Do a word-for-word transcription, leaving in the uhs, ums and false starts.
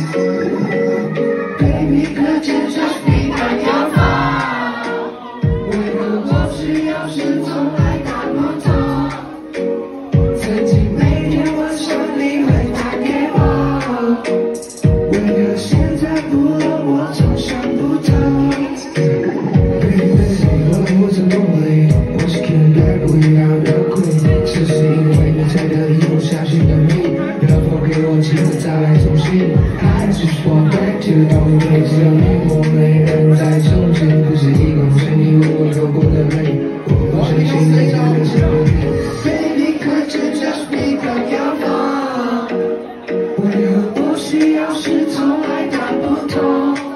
Baby， 可知这你敢要放？为何我需要时从来打不通？曾经每天晚上你会打给我，为何现在不了我总想不通 ？Baby baby， 我我怎么会？我是 King Baby， 我要的 Queen， 只是因为你才得以我相信的你，不要放给我机会再来重新。I just want back to 当你没只有你，我没人在中间，不是一个是你为我流过的泪，我不相信你真的是我。Baby， 可知这你敢要放？为何我需要时从来打不通？